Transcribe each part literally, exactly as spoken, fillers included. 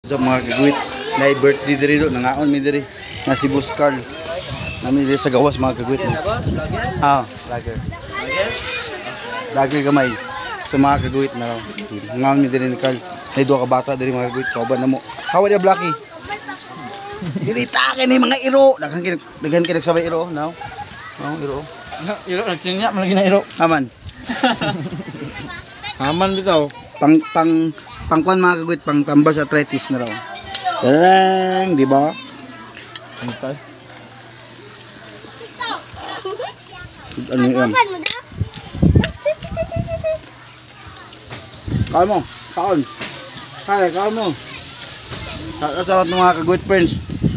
Sa mga kaguhit, na birthday diri do nangaon mi diri na si Boss Carl. Nami diri sa gawas mga kaguhit. Ah, lager. Lager? Lager gamay. Sa mga kaguhit na nangaon mi diri ni Carl. Nay duha ka bata diri mga kaguhit, kauban namo. Hawa dia Blacky. Dili ta kay ni mga iro, daghan kay daghan kay nagsabay iro, now. Oh, iro. Iro nagsinya malagi na iro. Aman. Aman bitaw. Pang pang pangkuan mga kaguhit, pang tambal sa arthritis na raw. Darang, di ba? Antay. Ano yan? Kaon mo, kaon. Kaya, kaon mo. Sa ng mga kaguhit friends.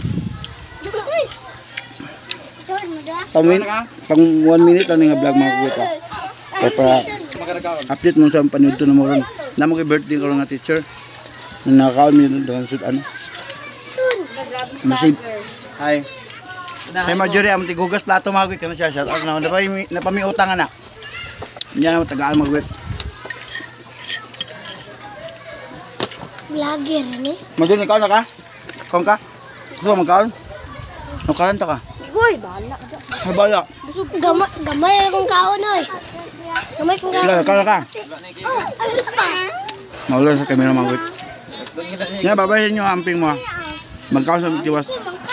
Pang, pang one minute lang nga vlog mga kaguhit. Kaya para update mo sa panood to na mo ron. Namo kay birthday ko nga teacher. Nakakaon mi doon sa ano. Masib. Hi. Hey Marjorie, am tigugas plato magwit kana siya. Shout out na napami napamiutang ana. Nya na tagaan magwit. Vlogger ni. Madun ka na ka? Kong ka? Gusto mo magkaon? No karon ta ka? Goy, bala. Ay bala. Gamay gamay akong kaon oy. Gamay kong kaon. Kala ka ka. Oh, ano pa? Maulan sa kamera magwit. Nya babayin niyo amping mo. Magkaon sa tiwas.